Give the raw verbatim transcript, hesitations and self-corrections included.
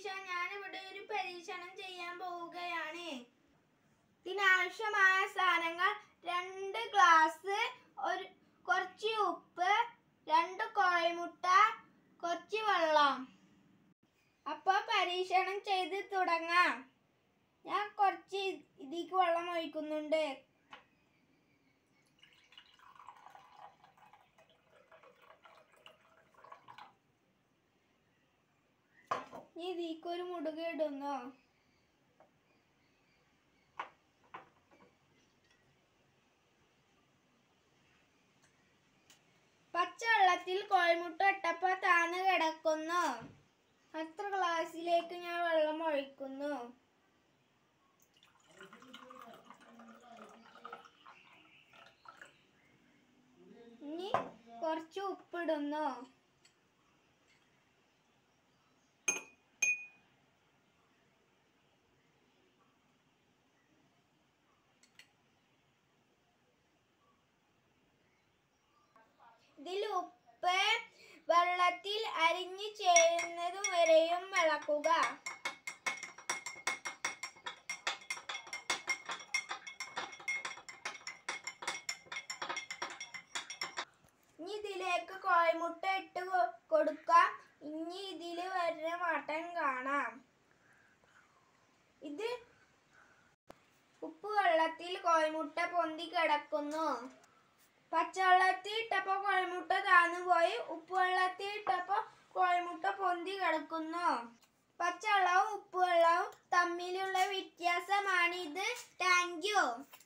Teacher, ഞാനിവിടെ ഒരു പരീക്ഷണം ചെയ്യാൻ പോവുകയാണ്. ഇതിനാവശ്യമായ സാധനങ്ങൾ രണ്ട് ഗ്ലാസ്, ഒരു കുറച്ച് ഉപ്പ്, രണ്ട് കോഴിമുട്ട, കുറച്ച് വെള്ളം. അപ്പോൾ പരീക്ഷണം ചെയ്ത് തുടങ്ങാം. ഞാൻ കുറച്ച് ഇതിലേക്ക് വെള്ളം ഒഴിക്കുന്നുണ്ട്. ഇനി ഇതിലേക്ക് ഒരു മുടുക ഇടുന്നു. പച്ചവെള്ളത്തിൽ കോഴിമുട്ട ഇട്ടപ്പോൾ താന്ന് കിടക്കുന്നു. അടുത്ത ഗ്ലാസ്സിലേക്ക് ഞാൻ വെള്ളം ഒഴിക്കുന്നു. ഇനി കുറച്ച് ഉപ്പിടുന്നു. ഇതിൽ ഉപ്പ് വെള്ളത്തിൽ അരിഞ്ഞു ചേരുന്നത് വരെയും ഇളക്കുക. ഇനി ഇതിലേക്ക് കോഴിമുട്ട ഇട്ട് കൊടുക്കാം. ഇനി ഇതിൽ വരുന്ന മാറ്റം കാണാം. ഇത് ഉപ്പ് വെള്ളത്തിൽ കോഴിമുട്ട പൊന്തി കിടക്കുന്നു. പച്ചവെള്ളത്തിൽ ഇട്ടപ്പോൾ കോഴിമുട്ട താന്നു പോയി. ഉപ്പ് വെള്ളത്തിൽ ഇട്ടപ്പോൾ കോഴിമുട്ട പൊന്തി കിടക്കുന്നു. പച്ചവെള്ളവും ഉപ്പ് വെള്ളവും തമ്മിലുള്ള വ്യത്യാസമാണിത്. Thank you.